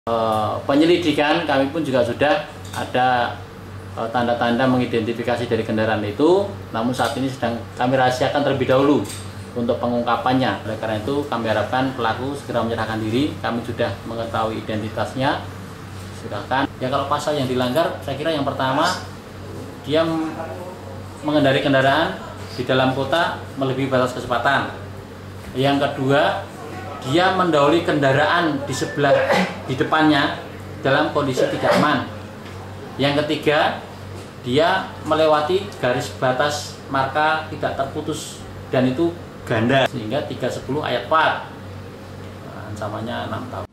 Penyelidikan kami pun juga sudah ada tanda-tanda mengidentifikasi dari kendaraan itu, namun saat ini sedang kami rahasiakan terlebih dahulu untuk pengungkapannya. Oleh karena itu kami harapkan pelaku segera menyerahkan diri. Kami sudah mengetahui identitasnya. Silakan. Ya, kalau pasal yang dilanggar, saya kira yang pertama dia mengendarai kendaraan di dalam kota melebihi batas kecepatan. Yang kedua, dia mendahului kendaraan di depannya dalam kondisi tidak aman. Yang ketiga, dia melewati garis batas marka tidak terputus dan itu ganda, sehingga 310 ayat 4, ancamannya 6 tahun.